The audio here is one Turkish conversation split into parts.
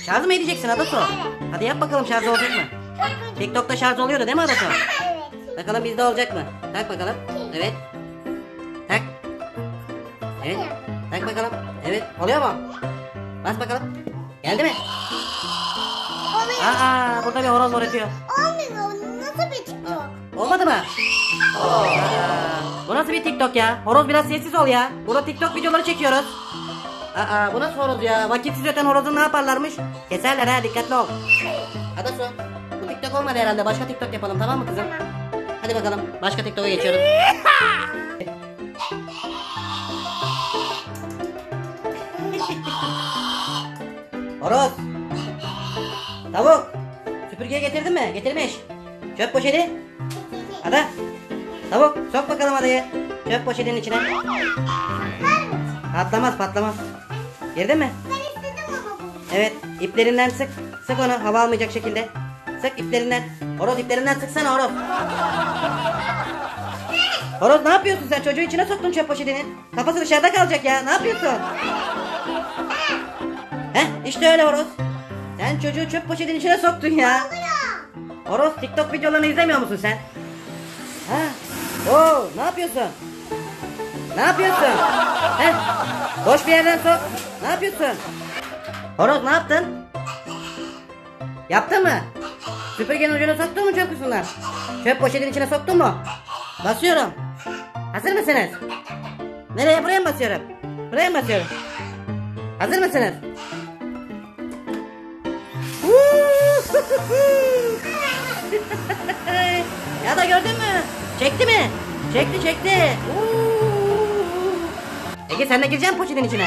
Şarj mı edeceksin Adasu? Hadi yap bakalım, şarj olacak mı? TikTok'ta şarj oluyordu değil mi Adasu? Evet. Bakalım bizde olacak mı? Tak bakalım. Evet. Tak. Evet. Tak bakalım. Evet. Oluyor mu? Bas bakalım. Geldi mi? Oluyor. Aa, burada bir horoz var ötüyor. Olmuyor. Nasıl bir TikTok? Olmadı mı? Aa, bu nasıl bir TikTok ya? Horoz biraz sessiz ol ya. Burada TikTok videoları çekiyoruz. Aa, bu nasıl horoz ya? Vakitsiz öten horozun ne yaparlarmış? Keserler ha, dikkatli ol. Adasu, bu TikTok olmadı herhalde. Başka TikTok yapalım, tamam mı kızım? Hadi bakalım, başka TikTok'a geçiyoruz. Horoz. Tavuk. Süpürgeyi getirdin mi? Getirmiş. Çöp poşeti. Ada. Tavuk, sok bakalım adayı. Çöp poşetinin içine. Patlamaz, patlamaz. Girdin mi? Ben istedim ama bu. Evet, iplerinden sık. Sık onu hava almayacak şekilde. Sık iplerinden. Horoz, iplerinden sıksana horoz. Horoz, ne yapıyorsun sen? Çocuğu içine soktun çöp poşetinin. Kafası dışarıda kalacak ya. Ne yapıyorsun? Heh, işte öyle horoz. Sen çocuğu çöp poşetinin içine soktun ya. Horoz, TikTok videolarını izlemiyor musun sen? Ha? Oo, ne yapıyorsun? Ne yapıyorsun? Heh, boş bir yerden sok. Ne yapıyorsun? Horoz, ne yaptın? Yaptın mı? Süpürgenin ucuna soktun mu çöp kutusundan? Çöp poşetin içine soktun mu? Basıyorum. Hazır mısınız? Nereye? Buraya mı basıyorum? Buraya mı basıyorum? Hazır mısınız? Ya da gördün mü? Çekti mi? Çekti, çekti. Ege, sen de gireceksin poşetin içine.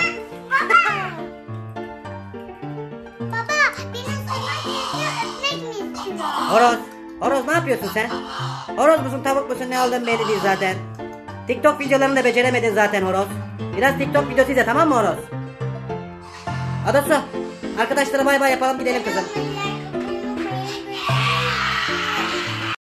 Baba, benim saymak gerekiyor. Öpmek mi istiyor? Horoz. Horoz, ne yapıyorsun sen? Horoz musun, tavuk musun, ne olduğun belli değil zaten. TikTok videolarını da beceremedin zaten horoz. Biraz TikTok videosu izle, tamam mı horoz? Adasu, arkadaşlara bay bay yapalım, gidelim kızım.